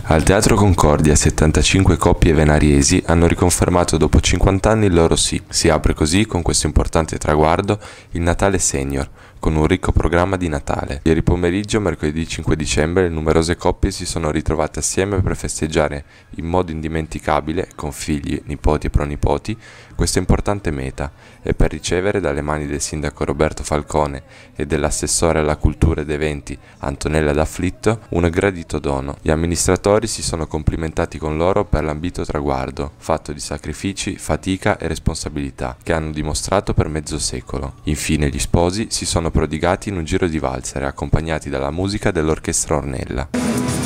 Al Teatro Concordia 75 coppie venariesi hanno riconfermato dopo 50 anni il loro sì. Si apre così, con questo importante traguardo, il Natale Senior, con un ricco programma di Natale. Ieri pomeriggio, mercoledì 5 dicembre, numerose coppie si sono ritrovate assieme per festeggiare in modo indimenticabile, con figli, nipoti e pronipoti, questa importante meta e per ricevere dalle mani del sindaco Roberto Falcone e dell'assessore alla cultura ed eventi Antonella D'Afflitto un gradito dono. Gli amministratori si sono complimentati con loro per l'ambito traguardo, fatto di sacrifici, fatica e responsabilità, che hanno dimostrato per mezzo secolo. Infine gli sposi si sono prodigati in un giro di valsere, accompagnati dalla musica dell'Orchestra Ornella.